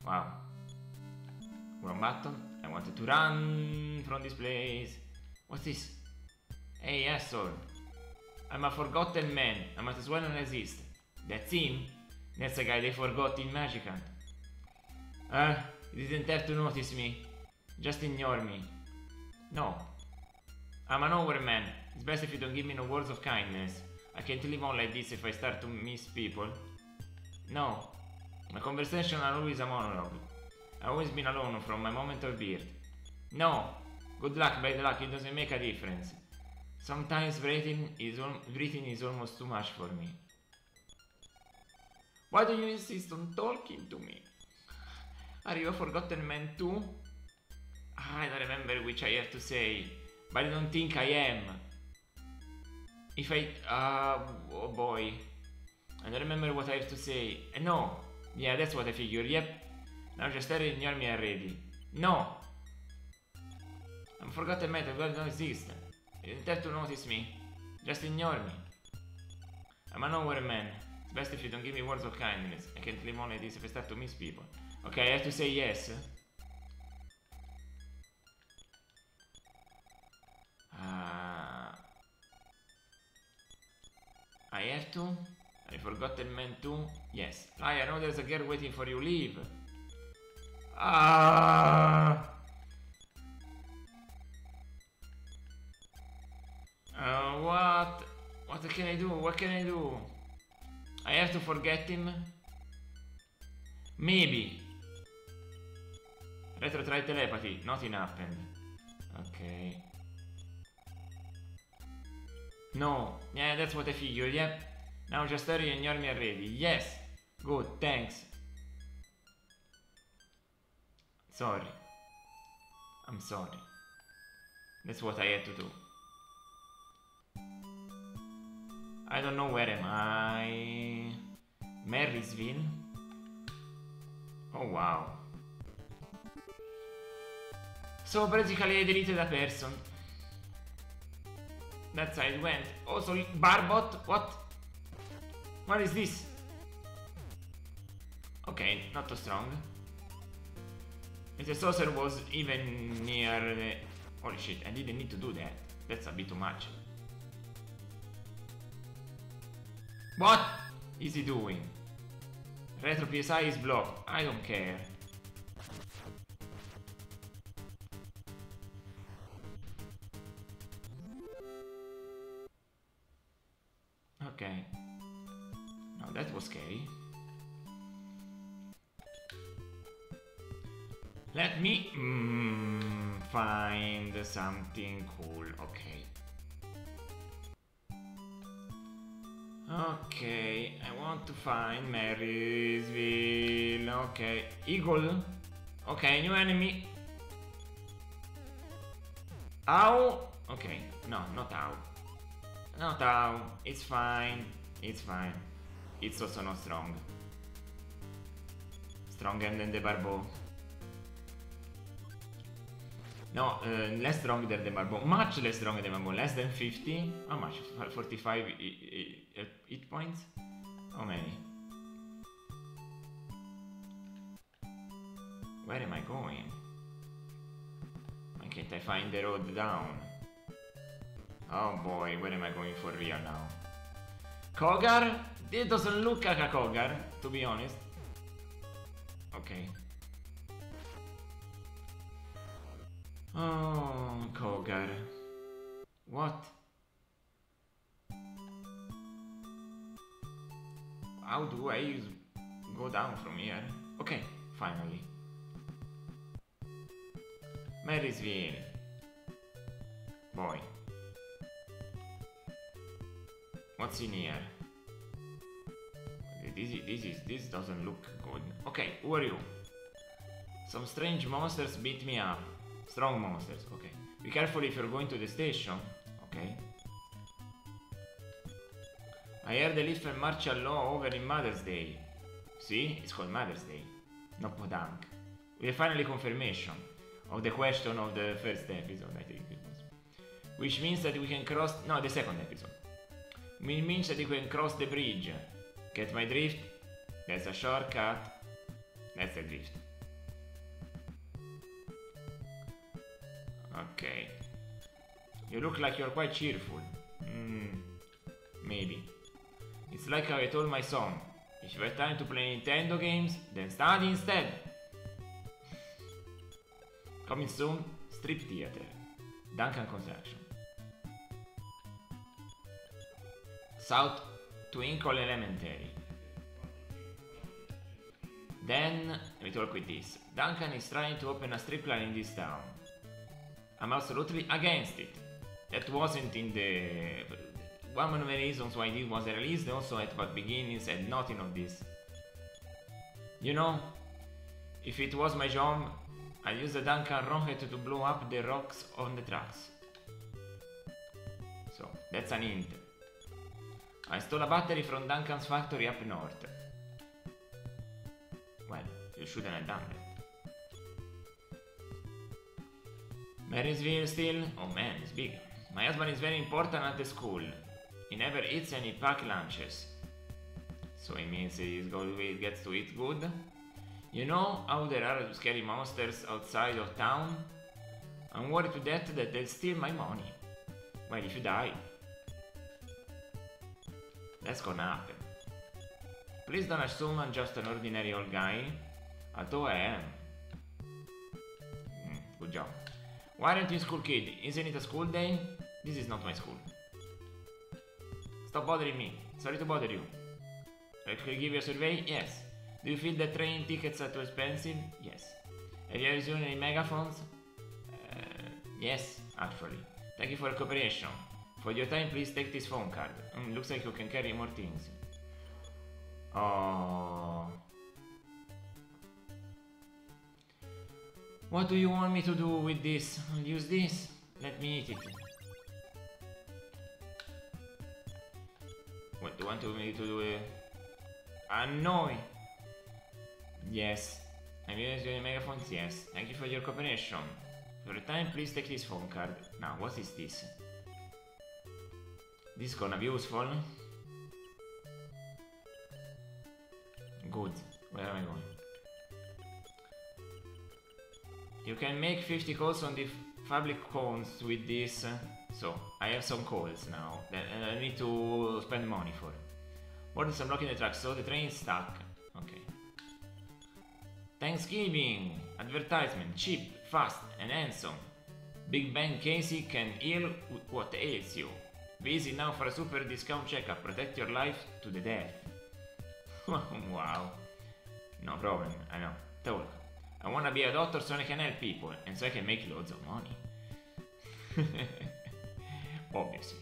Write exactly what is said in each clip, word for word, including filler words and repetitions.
Wow. Wrong button. I wanted to run from this place. What's this? Hey, asshole. I'm a forgotten man. I might as well not exist. That's him? That's the guy they forgot in Magicant. Ah, uh, you didn't have to notice me. Just ignore me. No. I'm an overman. It's best if you don't give me no words of kindness. I can't live on like this if I start to miss people. No. My conversations are always a monologue. I've always been alone from my moment of birth. No. Good luck, bad luck, it doesn't make a difference. Sometimes breathing is, breathing is almost too much for me. Why do you insist on talking to me? Are you a forgotten man too? I don't remember which I have to say, but I don't think I am. If I... Uh, oh boy. I don't remember what I have to say. Uh, no. Yeah, that's what I figured. Yep. Now just ignore me already. No. I'm forgotten man, I don't exist. You don't have to notice me. Just ignore me. I'm an overman. It's best if you don't give me words of kindness. I can't live on like this if I start to miss people. Okay, I have to say yes. Uh, I have to? I forgotten man too? Yes. I know there's a girl waiting for you. Leave. Ah. Uh, what? What can I do? What can I do? I have to forget him? Maybe. Retro try telepathy. Nothing happened. Okay. No. Yeah, that's what I figured. Yep. Now just hurry and ignore me already. Yes. Good. Thanks. Sorry. I'm sorry. That's what I had to do. I don't know where am I. Marysville. Oh wow. So basically I deleted a person. That's how it went. Also Barbot, what? What is this? Okay, not too strong. If the saucer was even near the... Holy shit, I didn't need to do that. That's a bit too much. What is he doing? Retro P S I is blocked. I don't care. Okay. Now that was scary. Let me mm, find something cool. Okay. Okay, I want to find Marysville. Okay, Eagle. Okay, new enemy. Ow. Okay, no, not ow. Not ow. It's fine. It's fine. It's also not strong. Stronger than the Barbeau. No, uh, less stronger than the Barbeau. Much less stronger than the Barbeau. Less than fifty. How much? forty-five hit points? How many? Where am I going? Why can't I find the road down? Oh boy, where am I going for real now? Kogar? It doesn't look like a Kogar, to be honest. Okay. Oh, Kogar. What? How do I use go down from here? Okay, finally. Marysville. Boy. What's in here? This is, this is, this doesn't look good. Okay, who are you? Some strange monsters beat me up. Strong monsters, okay. Be careful if you're going to the station. Okay. I heard the Little martial law over in Mother's Day. See? It's called Mother's Day. Not Podunk. We have finally confirmation of the question of the first episode, I think it was. Which means that we can cross... No, the second episode. It means that we can cross the bridge. Get my drift? That's a shortcut. That's the drift. Okay. You look like you're quite cheerful. Hmm. Maybe. It's like how I told my son. If you have time to play Nintendo games, then study instead. Coming soon, Strip Theater. Duncan Construction. South Twinkle Elementary. Then, let me talk with this. Duncan is trying to open a strip club in this town. I'm absolutely against it. That wasn't in the... One of the reasons why this was released, also at the beginning said nothing of this. You know, if it was my job, I'd use the Duncan rocket to blow up the rocks on the tracks. So, that's an hint. I stole a battery from Duncan's factory up north. Well, you shouldn't have done that. Marysville still? Oh man, it's big. My husband is very important at the school. He never eats any packed lunches. So it means he gets to eat good. You know how there are scary monsters outside of town? I'm worried to death that they'll steal my money. Well, if you die, that's gonna happen. Please don't assume I'm just an ordinary old guy, although I am. Mm, good job. Why aren't you in school, kid? Isn't it a school day? This is not my school. Stop bothering me. Sorry to bother you. I could give you a survey? Yes. Do you feel that train tickets are too expensive? Yes. Have you ever seen any megaphones? Uh, yes, actually. Thank you for your cooperation. For your time, please take this phone card. Mm, looks like you can carry more things. Oh. What do you want me to do with this? I'll use this. Let me eat it. What do you want me to do? Uh, annoy. Yes. Have you used your megaphones? Yes. Thank you for your cooperation. For your time, please take this phone card. Now, what is this? This is gonna be useful. Good. Where am I going? You can make fifty calls on the public phones with this. So, I have some calls now that I need to spend money for. More than some blocking the track, so the train is stuck. Okay. Thanksgiving! Advertisement, cheap, fast, and handsome. Big Ben Casey can heal what ails you. Visit now for a super discount checkup. Protect your life to the death. Wow. No problem, I know. Talk. I wanna be a doctor so I can help people, and so I can make loads of money. Obviously.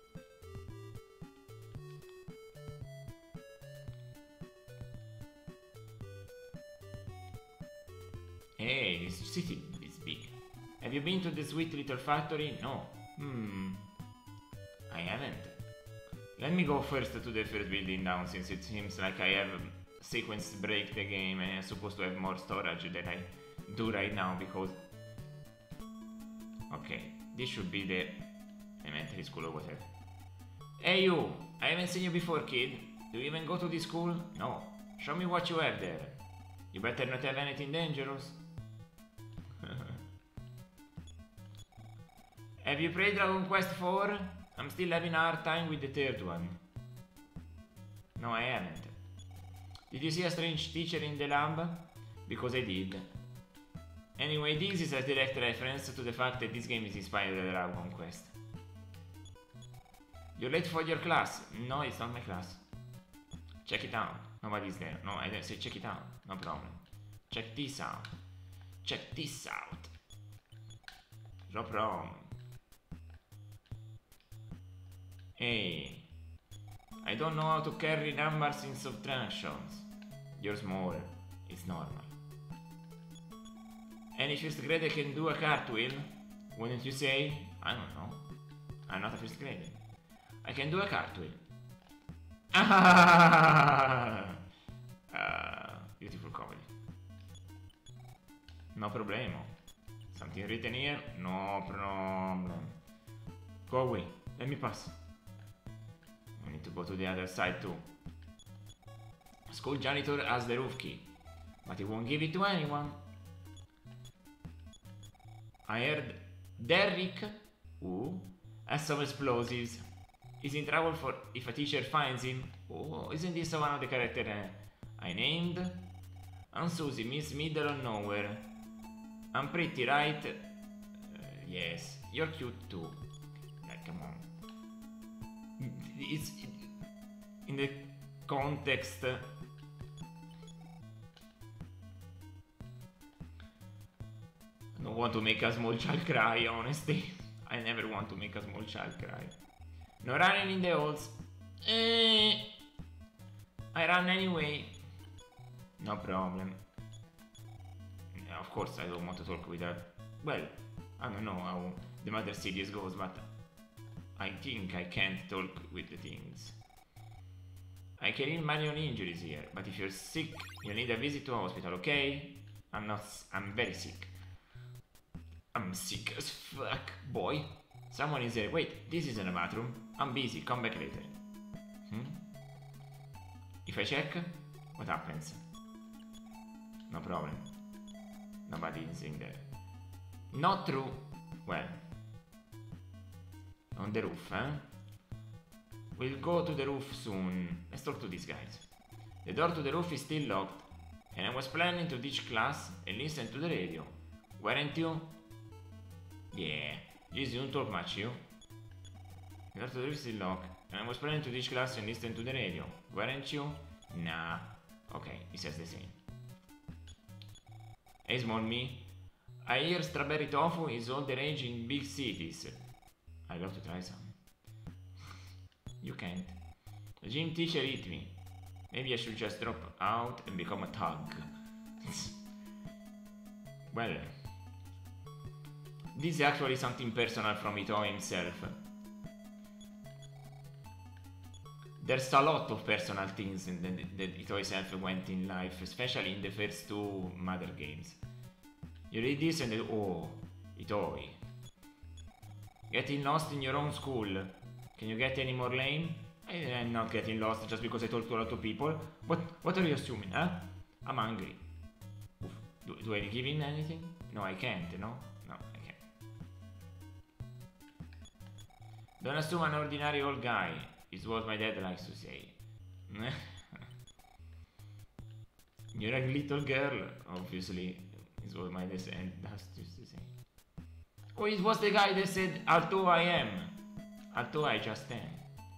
Hey, this city is big. Have you been to the sweet little factory? No. Hmm. I haven't. Let me go first to the first building down, since it seems like I have sequence break the game and I'm supposed to have more storage than I do right now because... Okay, this should be the elementary school or whatever. Hey you! I haven't seen you before, kid. Do you even go to this school? No. Show me what you have there. You better not have anything dangerous. Have you played Dragon Quest four? I'm still having a hard time with the third one. No, I haven't. Did you see a strange teacher in the lab? Because I did. Anyway, this is a direct reference to the fact that this game is inspired by Dragon Quest. You're late for your class. No, it's not my class. Check it out. Nobody's there. No, I didn't say check it out. No problem. Check this out. Check this out. No problem. Hey. I don't know how to carry numbers in subtractions. You're small. It's normal. Any first grader can do a cartwheel? Wouldn't you say? I don't know. I'm not a first grader. I can do a cartwheel. Ah! Uh, beautiful comedy. No problemo. Something written here? No problem. Go away. Let me pass. I need to go to the other side too. School janitor has the roof key, but he won't give it to anyone. I heard Derrick, ooh, has some explosives. Is in trouble for if a teacher finds him. Oh, isn't this one of the characters uh, I named? I'm Susie, Miss Middle of Nowhere. I'm pretty, right? Uh, yes, you're cute too. Like, come on. It's in the context. I don't want to make a small child cry, honestly. I never want to make a small child cry. No running in the halls. Eh, I run anyway. No problem. Yeah, of course, I don't want to talk with her. Well, I don't know how the Mother series goes, but I think I can't talk with the things. I can heal my own injuries here, but if you're sick, you'll need a visit to a hospital, okay? I'm not. I'm very sick. I'm sick as fuck, boy. Someone is there. Wait, this isn't a bathroom. I'm busy. Come back later. Hmm? If I check, what happens? No problem. Nobody is in there. Not true. Well. On the roof, eh? We'll go to the roof soon. Let's talk to these guys. The door to the roof is still locked, and I was planning to ditch class and listen to the radio. Weren't you? Yeah. Jeez, you don't talk much, you. The door to the roof is still locked, and I was planning to ditch class and listen to the radio. Weren't you? Nah. Okay, he says the same. Hey, small me. I hear strawberry tofu is all the rage in big cities. I'd love to try some. You can't. The gym teacher hit me. Maybe I should just drop out and become a thug. Well, this is actually something personal from Ito himself. There's a lot of personal things that, that Ito himself went in life, especially in the first two Mother games. You read this and then, oh, Itoi. Getting lost in your own school. Can you get any more lame? I, I'm not getting lost just because I talk to a lot of people. What What are you assuming, huh? I'm hungry. Oof. Do, do I give in anything? No, I can't, no? No, I can't. Don't assume an ordinary old guy, is what my dad likes to say. You're a little girl, obviously, is what my dad used to say. Oh, it was the guy that said, although I am. Although I just am.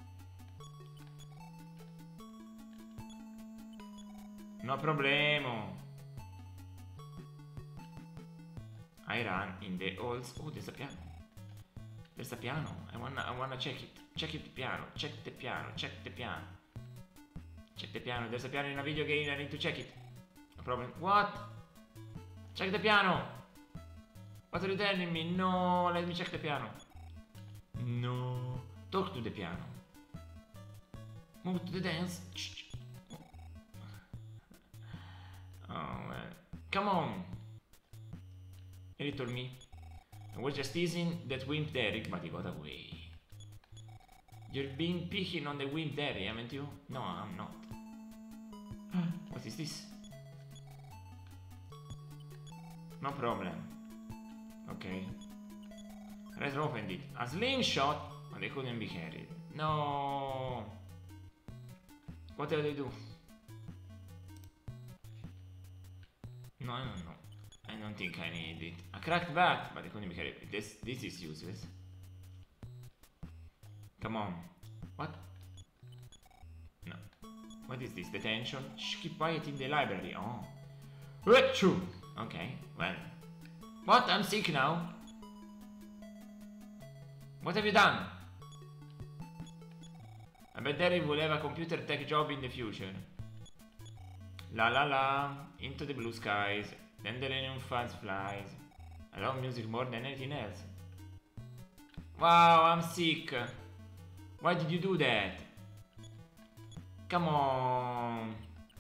No problemo. I run in the halls. Oh, there's a piano. There's a piano. I wanna I wanna check it. Check it piano. Check the piano. Check the piano. Check the piano. There's a piano in a video game. I need to check it. No problem. What? Check the piano. What are you telling me? No, let me check the piano. No. Talk to the piano. Move to the dance. Oh, well. Come on. A little me. I was just teasing that wimp Derrick, but he got away. You're being picking on the wimp Derrick, haven't you? No, I'm not. What is this? No problem. Okay. Razor opened it. A slingshot, but they couldn't be carried. No. What did they do? No, I don't know. I don't think I need it. A cracked bat, but they couldn't be carried. This, this is useless. Come on. What? No. What is this? Detention? Shh, keep quiet in the library. Oh. Achoo! Okay, well. What? I'm sick now. What have you done? I bet Derrick will have a computer tech job in the future. La la la. Into the blue skies. Dandelion fuzz flies. I love music more than anything else. Wow, I'm sick. Why did you do that? Come on.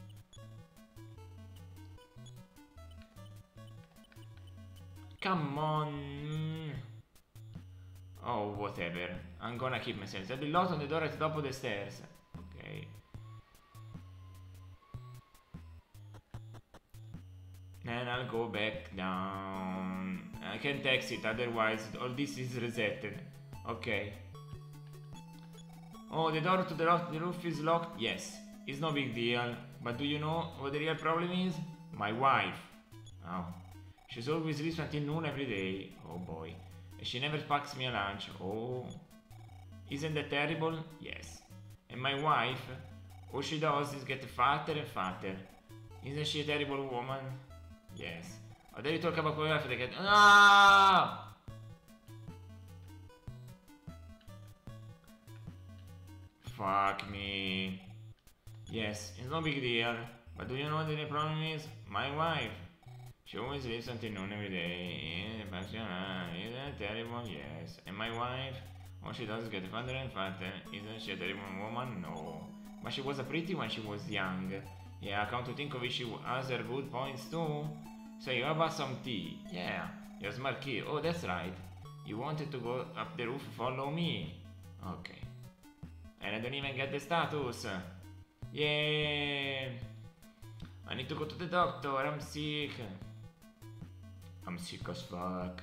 Come on. Oh, whatever. I'm gonna keep myself. There'll be locked on the door at the top of the stairs. Okay. And I'll go back down. I can't exit, otherwise all this is resetted. Okay. Oh, the door to the, lock, the roof is locked? Yes. It's no big deal. But do you know what the real problem is? My wife. Oh. She's always sleeps until noon every day. Oh boy. And she never packs me a lunch. Oh. Isn't that terrible? Yes. And my wife, all she does is get fatter and fatter. Isn't she a terrible woman? Yes. Oh, there you talk about my wife, they get... Ah! Fuck me. Yes, it's no big deal. But do you know what the problem is? My wife. She always lives until noon every day. Isn't that terrible? Yes. And my wife, all she does is get fatter and fatter. Isn't she a terrible woman? No. But she was a pretty when she was young. Yeah, come to think of it, she has her good points too. So you have some tea. Yeah, you're a smart kid. Oh, that's right. You wanted to go up the roof, follow me. Okay. And I don't even get the status. Yeah. I need to go to the doctor, I'm sick. I'm sick as fuck.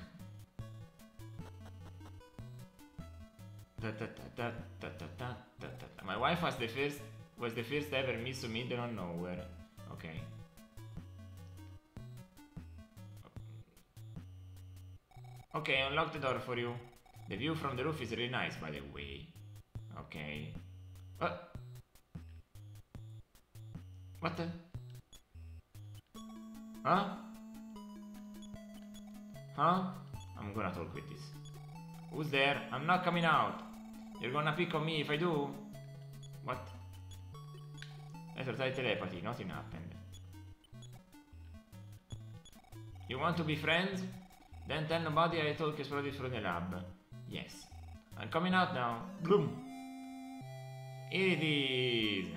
Da, da, da, da, da, da, da, da. My wife was the first was the first ever Miss Middle of Nowhere. Okay. Okay, unlock the door for you. The view from the roof is really nice, by the way. Okay. What? What the? Huh? Huh? I'm gonna talk with this. Who's there? I'm not coming out. You're gonna pick on me if I do? What? Let's try telepathy, nothing happened. You want to be friends? Then tell nobody I talk exploded through the lab. Yes. I'm coming out now. Bloom. Here it is.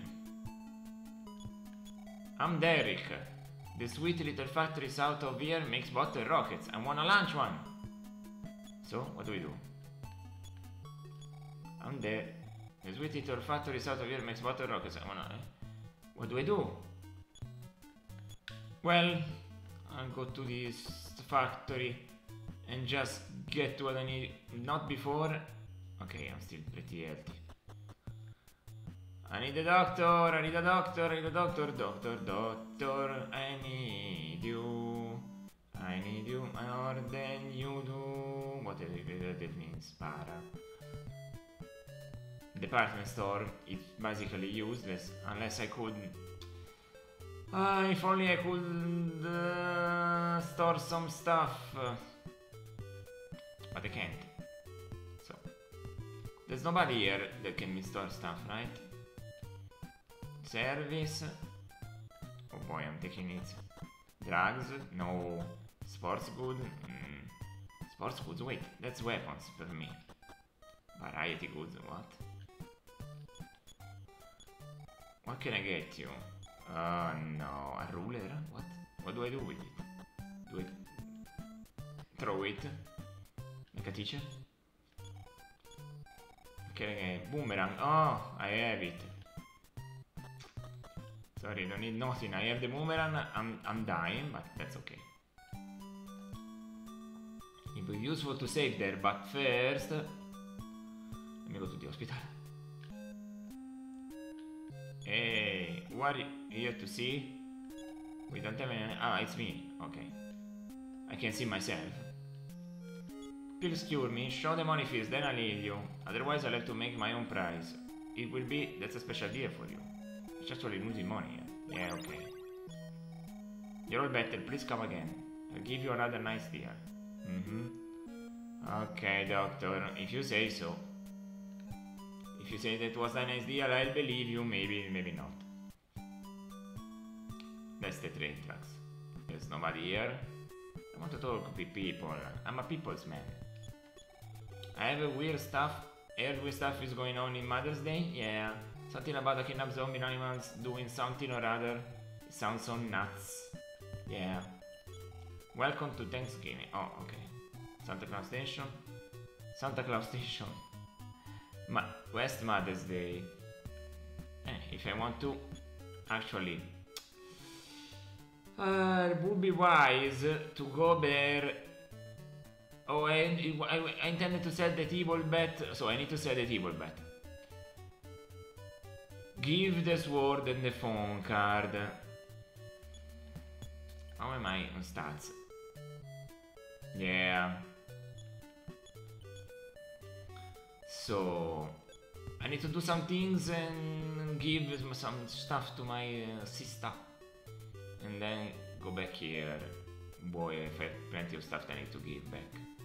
I'm Derek. The sweet little factory south of here makes bottle rockets. I wanna launch one. So, what do we do? I'm there. The sweet little factory south of here makes bottle rockets. I wanna... Eh? What do I do? Well, I'll go to this factory and just get what I need. Not before. Okay, I'm still pretty healthy. I need a doctor, I need a doctor, I need a doctor, doctor, doctor, I need you. I need you more than you do. Whatever that means, para. Department store is basically useless unless I could. Uh, if only I could uh, store some stuff. Uh, but I can't. So. There's nobody here that can me store stuff, right? Service. Oh boy, I'm taking it. Drugs? No. Sports goods? Mm. Sports goods? Wait, that's weapons for me. Variety goods, what? What can I get you? Uh, no. A ruler? What? What do I do with it? Do I throw it? Like a teacher? Okay, boomerang. Oh, I have it. Sorry, don't need nothing. I have the boomerang. I'm, I'm dying, but that's okay. It will be useful to save there, but first... Let me go to the hospital. Hey, who are you here to see? We don't have any... Ah, it's me. Okay. I can see myself. Pills cure me. Show the money first, then I'll leave you. Otherwise, I'll have to make my own price. It will be... That's a special deal for you. It's actually losing money. Yeah, okay. You're all better. Please come again. I'll give you another nice deal. Mm-hmm. Okay, doctor. If you say so. If you say that was a nice deal, I'll believe you. Maybe, maybe not. That's the train tracks. There's nobody here. I want to talk with people. I'm a people's man. I have a weird stuff. Heard weird stuff is going on in Mother's Day? Yeah. Something about the kidnapped zombie animals doing something or other. It sounds so nuts. Yeah. Welcome to Thanksgiving. Oh, okay. Santa Claus Station. Santa Claus Station. Ma West Mother's Day. Eh, if I want to, actually, Uh, it would be wise to go there. Oh, I, I, I intended to sell the T-ball bet, so I need to sell the T-ball bet. Give the sword and the phone card. How am I on stats? Yeah. So I need to do some things and give some stuff to my uh, sister. And then go back here. Boy, I've had plenty of stuff that I need to give back.